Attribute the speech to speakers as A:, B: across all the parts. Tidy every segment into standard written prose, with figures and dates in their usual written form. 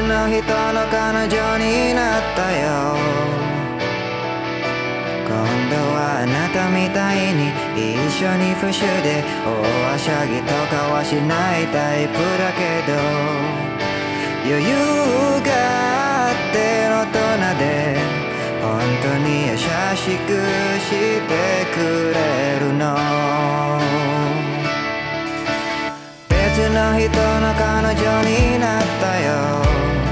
A: の人の彼女になったよ。今度はあなたみたいに一緒にプッシュで大はしゃぎとかはしないタイプだけど、余裕があって大人で本当に優しくしてくれるの。別の人の彼女になったよ。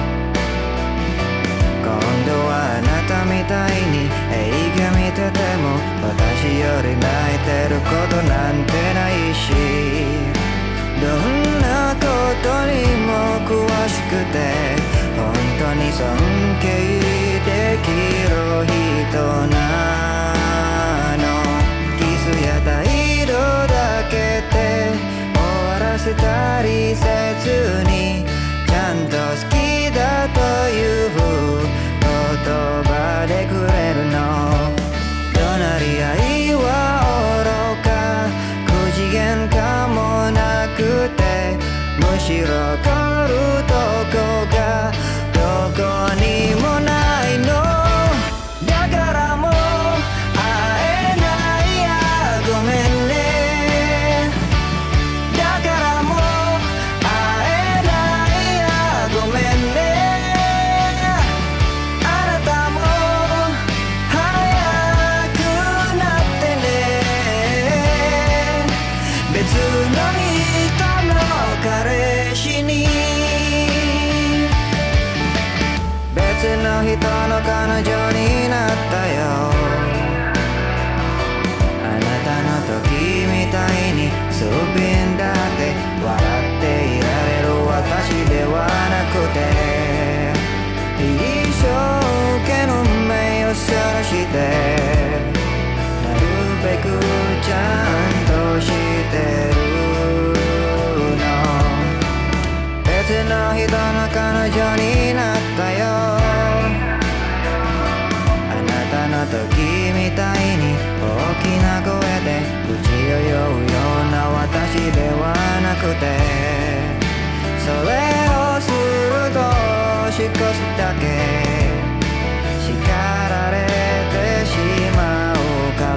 A: 今度はあなたみたいに映画見てても私より泣いてることなんてないし、どんなことにも詳しくて本当に尊敬できる人なの。キスや態度だけで終わらせたりせずに、ちゃんと好きだという言葉でくれるの。怒鳴り合いは愚か、口喧嘩もなくて、むしろ怒るとこがどこにもないの。だからもう会えないやごめんね。だからもう会えないやごめんね。あなたも早くなってね。別の人の彼氏に、別の人の彼女になったよ。あなたの時みたいにすっぴんだって笑っていられる私ではなくて、一生懸命を晒してなるべくちゃんとしてるの。別の人の彼女になったよ。あなたの時みたいに大きな声で口を酔うような私ではなくて、それをすると少しだけ叱られてしまうから、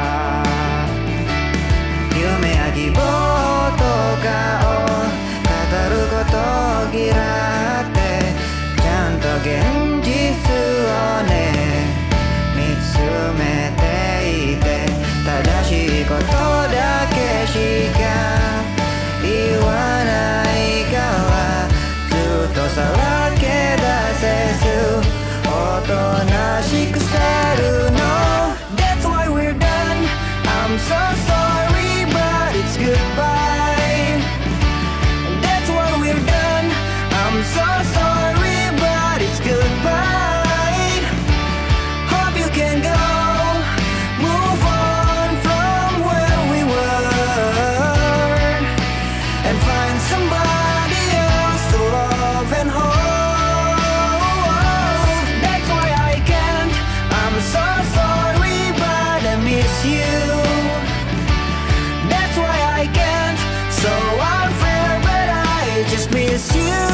A: 夢や希望とかを語ることを嫌ってちゃんと現実をね見つめていて、正しいことだけしか言わないからずっとさらけ出せずおとなしくしてるの。 That's why we're done. I'm so sorry but it's goodbye. That's why we're done. I'm so sorry but it's goodbye. Hope you can go move on from where we were and find somebody else to love and hold. That's why I can't. I'm so sorry but I miss you. That's why I can't. So unfair but I just miss you.